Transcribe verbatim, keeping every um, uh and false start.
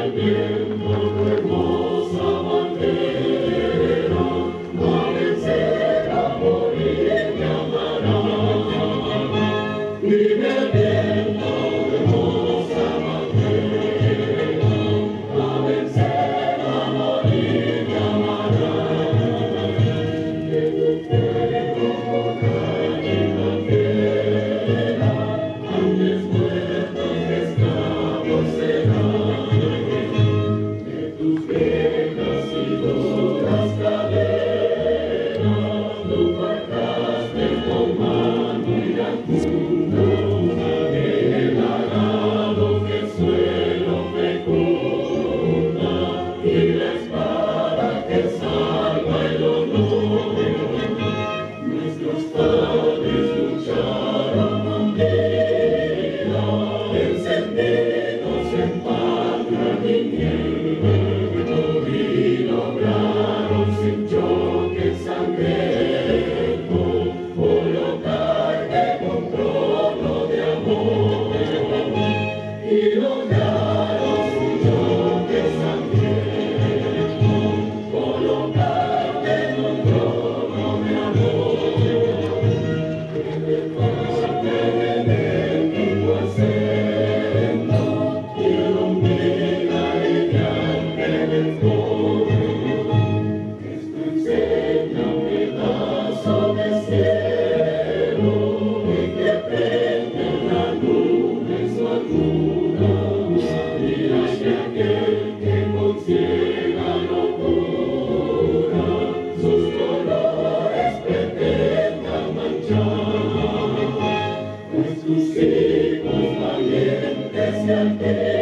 viento tu hermosa bandera, a vencer, a morir me amará. Vive el viento tu hermosa bandera, a vencer, a morir me amará. De tu fuego corral en la fiera, antes muertos que esclavos serán. De tus viejas y duras cadenas, tú forjaste con mano y la cuna, el arado que el suelo fecunda, y la espada que salva el honor. Nuestros padres lucharon un día, encendidos en patria vinieron, y lograron sin choque sangriento colocarte con trono de amor. Y lograron sin choque sangriento colocarte con trono de amor. Esto enseña un pedazo de cielo en que prende la luna en su altura, y hacia aquel que con ciega locura sus colores pretendan manchar. Pues tus hijos valientes y alternos